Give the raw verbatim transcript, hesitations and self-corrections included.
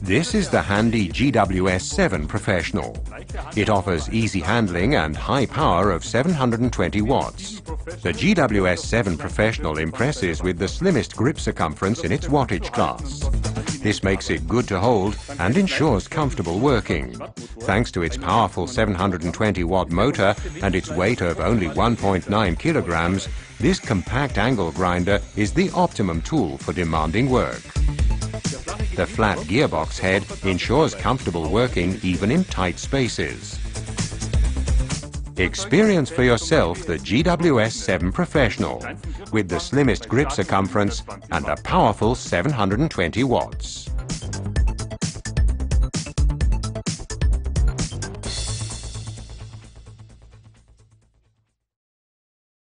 This is the handy G W S seven Professional. It offers easy handling and high power of seven hundred twenty watts. The G W S seven Professional impresses with the slimmest grip circumference in its wattage class. This makes it good to hold and ensures comfortable working. Thanks to its powerful seven hundred twenty watt motor and its weight of only one point nine kilograms, this compact angle grinder is the optimum tool for demanding work. The flat gearbox head ensures comfortable working even in tight spaces. Experience for yourself the G W S seven Professional with the slimmest grip circumference and a powerful seven hundred twenty watts.